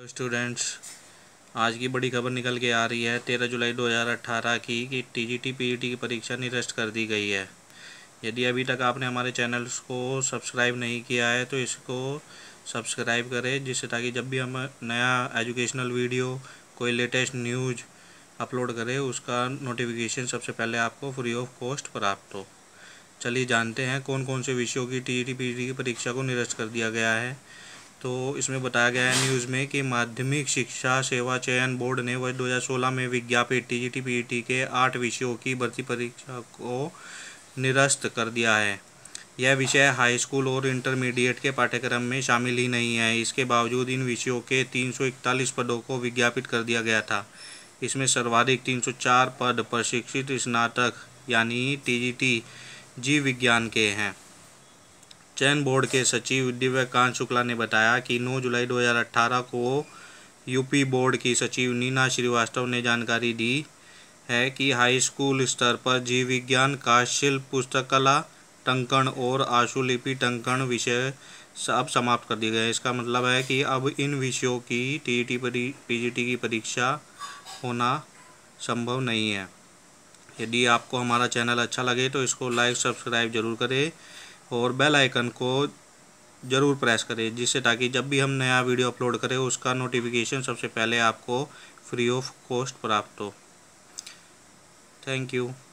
Students, आज की बड़ी खबर निकल के आ रही है 13 जुलाई 2018 की कि टीजीटी पीईटी की परीक्षा निरस्त कर दी गई है। यदि अभी तक आपने हमारे चैनल्स को सब्सक्राइब नहीं किया है तो इसको सब्सक्राइब करें, जिससे ताकि जब भी हम नया एजुकेशनल वीडियो, कोई लेटेस्ट न्यूज़ अपलोड करें उसका नोटिफिकेशन सबसे पहले आपको फ्री ऑफ कॉस्ट प्राप्त हो। चलिए जानते हैं कौन कौन से विषयों की टीजीटी पीईटी की परीक्षा को निरस्त कर दिया गया है। तो इसमें बताया गया है न्यूज़ में कि माध्यमिक शिक्षा सेवा चयन बोर्ड ने वर्ष 2016 में विज्ञापित टीजीटी पीईटी के 8 विषयों की भर्ती परीक्षा को निरस्त कर दिया है। यह विषय हाई स्कूल और इंटरमीडिएट के पाठ्यक्रम में शामिल ही नहीं है। इसके बावजूद इन विषयों के 341 पदों को विज्ञापित कर दिया गया था। इसमें सर्वाधिक 304 पद प्रशिक्षित स्नातक यानी टीजीटी जीव विज्ञान के हैं। चयन बोर्ड के सचिव दिव्यकांत शुक्ला ने बताया कि 9 जुलाई 2018 को यूपी बोर्ड की सचिव नीना श्रीवास्तव ने जानकारी दी है कि हाई स्कूल स्तर पर जीव विज्ञान का शिल्प, पुस्तककला, टंकण और आशुलिपि टंकण विषय अब समाप्त कर दिए गए। इसका मतलब है कि अब इन विषयों की पीजीटी की परीक्षा होना संभव नहीं है। यदि आपको हमारा चैनल अच्छा लगे तो इसको लाइक सब्सक्राइब जरूर करें और बेल आइकन को ज़रूर प्रेस करें, जिससे ताकि जब भी हम नया वीडियो अपलोड करें उसका नोटिफिकेशन सबसे पहले आपको फ्री ऑफ कॉस्ट प्राप्त हो। Thank you.